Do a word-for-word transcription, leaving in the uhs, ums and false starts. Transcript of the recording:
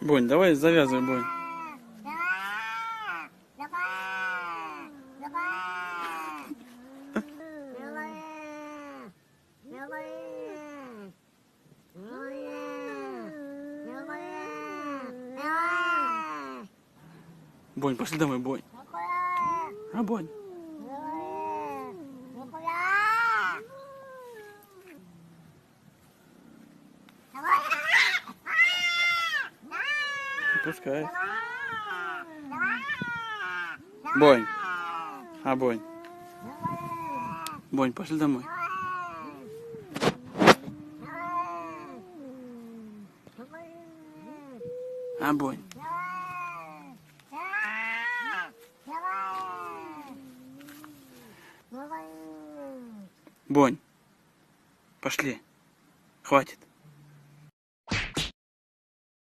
Бонь, давай завязывай, Бонь. Бонь, пошли домой, Бонь. А, Бонь. Пускай. Бонь. А, Бонь. Бонь, пошли домой. А, Бонь. Бонь. Пошли. Хватит.